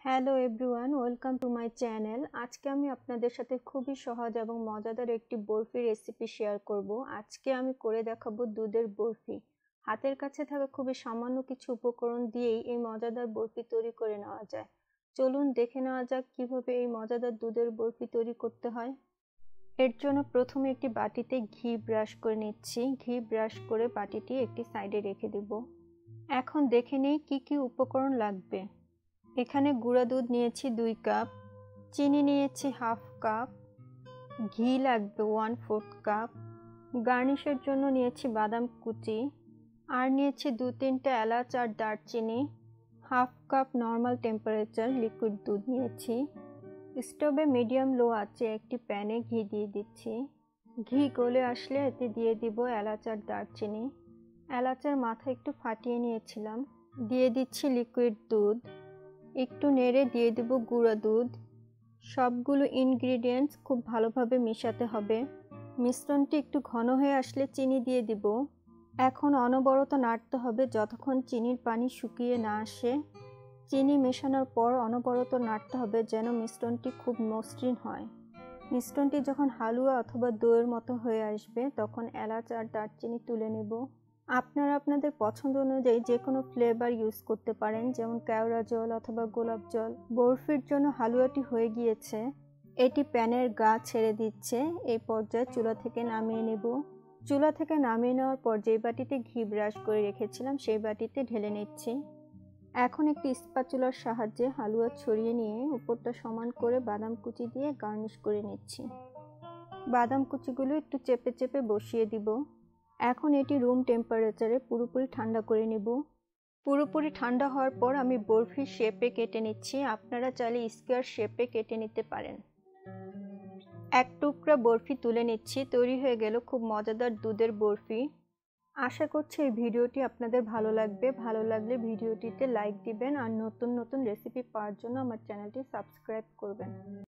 Hello everyone, welcome to my channel. আজকে আমি আপনাদের সাথে খুবই সহজ এবং মজাদার একটি বরফি রেসিপি শেয়ার করব। আজকে আমি করে দেখাবো দুধের বরফি। হাতের কাছে থাকা খুবই সামান্য কিছু উপকরণ দিয়েই এই মজাদার বরফি তৈরি করে নেওয়া যায়। চলুন দেখে নেওয়া যাক কিভাবে এই মজাদার দুধের বরফি তৈরি করতে হয়। এর জন্য প্রথমে একটি বাটিতে ঘি ব্রাশ করে নিচ্ছি। ঘি ব্রাশ করে বাটিটি একটি সাইডে রেখে দেব। এখন দেখে নেই কি কি উপকরণ লাগবে। এখানে গুঁড়া দুধ নিয়েছি 2 কাপ, চিনি নিয়েছি হাফ কাপ, ঘি লাগবে 1/4 কাপ, গার্নিশের জন্য নিয়েছি বাদাম কুচি, আর নিয়েছি 2-3টা এলাচ আর দারচিনি, half cup normal temperature liquid দুধ নিয়েছি। স্টোভে মিডিয়াম লো আঁচে একটি প্যানে ঘি দিয়ে দিচ্ছি। ঘি গলে আসলে এতে দিয়ে দিব এলাচ আর দারচিনি। এলাচের মাথা একটু ফাটিয়ে নিয়েছিলাম। দিয়ে দিচ্ছি লিকুইড দুধ। একটু নেড়ে দিয়ে দেব গুঁড়া দুধ। সবগুলো ইনগ্রিডিয়েন্টস খুব ভালোভাবে মেশাতে হবে। মিশ্রণটি একটু ঘন হয়ে আসলে চিনি দিয়ে দিব। এখন অনবরত নাড়তে হবে যতক্ষণ চিনির পানি শুকিয়ে না আসে। চিনি মেশানোর পর অনবরত নাড়তে হবে যেন মিশ্রণটি খুব মসৃণ হয়। মিশ্রণটি যখন হালুয়া অথবা দইয়ের মতো হয়ে আসবে তখন এলাচ আর দারচিনি তুলে নেব। আপনারা আপনাদের পছন্দ অনুযায়ী যে কোনো ফ্লেভার ইউজ করতে পারেন, যেমন কেওড়া জল অথবা গোলাপ জল। বরফির জন্য হালুয়াটি হয়ে গিয়েছে। এটি প্যানের গা ছেড়ে দিচ্ছে। এই পর্যায়ে চুলা থেকে নামিয়ে নেব। চুলা থেকে নামিয়ে নেওয়ার পর যে বাটিতে ঘি ব্রাশ করে রেখেছিলাম সেই বাটিতে ঢেলে নিচ্ছি। এখন একটি স্প্যাচুলার সাহায্যে হালুয়া ছড়িয়ে নিয়ে উপরটা সমান করে বাদাম কুচি দিয়ে গার্নিশ করে নিচ্ছি। বাদাম কুচিগুলো একটু চেপে চেপে বসিয়ে দিব। এখন এটি রুম টেম্পারেচারে পুরোপুরি ঠান্ডা করে নেব। পুরোপুরি ঠান্ডা হওয়ার পর আমি বরফির শেপে কেটে নিচ্ছি। আপনারা চাইলে স্কোয়ার শেপে কেটে নিতে পারেন। এক টুকরা বরফি তুলে নিচ্ছি। তৈরি হয়ে গেল খুব মজাদার দুধের বরফি। আশা করছি এই ভিডিওটি আপনাদের ভালো লাগবে। ভালো লাগলে ভিডিওটিতে লাইক দিবেন আর নতুন নতুন রেসিপি পাওয়ার জন্য আমার চ্যানেলটি সাবস্ক্রাইব করবেন।